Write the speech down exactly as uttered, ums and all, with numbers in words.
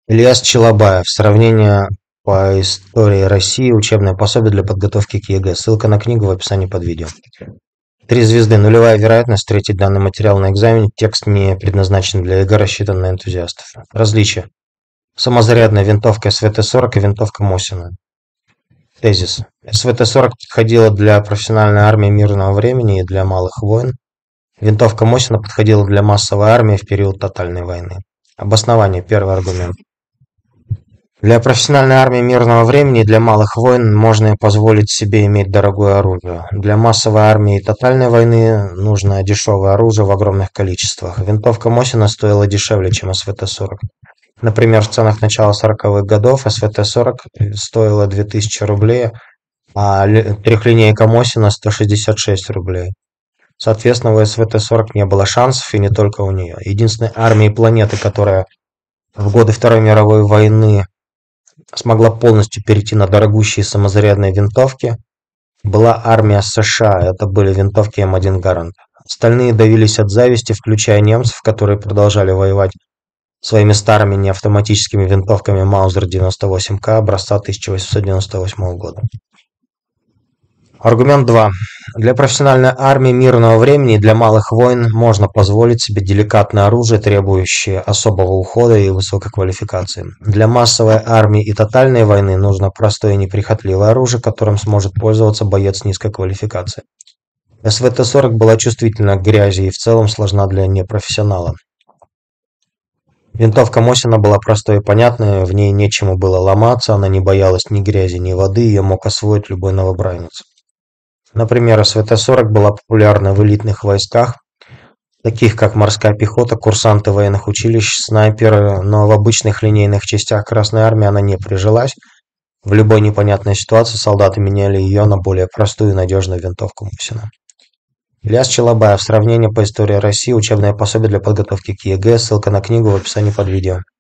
Ильяс Челобаев. Сравнение по истории России. Учебное пособие для подготовки к ЕГЭ. Ссылка на книгу в описании под видео. Три звезды. Нулевая вероятность встретить данный материал на экзамене. Текст не предназначен для ЕГЭ, рассчитан на энтузиастов. Различия. Самозарядная винтовка эс вэ тэ сорок и винтовка Мосина. Тезис. эс вэ тэ сорок подходила для профессиональной армии мирного времени и для малых войн. Винтовка Мосина подходила для массовой армии в период тотальной войны. Обоснование. Первый аргумент. Для профессиональной армии мирного времени и для малых войн можно позволить себе иметь дорогое оружие. Для массовой армии и тотальной войны нужно дешевое оружие в огромных количествах. Винтовка Мосина стоила дешевле, чем эс вэ тэ сорок. Например, в ценах начала сороковых годов эс вэ тэ сорок стоила две тысячи рублей, а трехлинейка Мосина сто шестьдесят шесть рублей. Соответственно, у эс вэ тэ сорок не было шансов, и не только у нее. Единственной армией планеты, которая в годы Второй мировой войны смогла полностью перейти на дорогущие самозарядные винтовки, была армия США. Это были винтовки эм один Гаранд. Остальные давились от зависти, включая немцев, которые продолжали воевать своими старыми неавтоматическими винтовками Маузер девяносто восемь ка образца тысяча восемьсот девяносто восьмого года. Аргумент два. Для профессиональной армии мирного времени и для малых войн можно позволить себе деликатное оружие, требующее особого ухода и высокой квалификации. Для массовой армии и тотальной войны нужно простое и неприхотливое оружие, которым сможет пользоваться боец низкой квалификации. эс вэ тэ сорок была чувствительна к грязи и в целом сложна для непрофессионала. Винтовка Мосина была простой и понятной, в ней нечему было ломаться, она не боялась ни грязи, ни воды, ее мог освоить любой новобранец. Например, эс вэ тэ сорок была популярна в элитных войсках, таких как морская пехота, курсанты военных училищ, снайперы, но в обычных линейных частях Красной Армии она не прижилась. В любой непонятной ситуации солдаты меняли ее на более простую и надежную винтовку Мосина. Ильяс Челобаев. Сравнение по истории России. Учебное пособие для подготовки к ЕГЭ. Ссылка на книгу в описании под видео.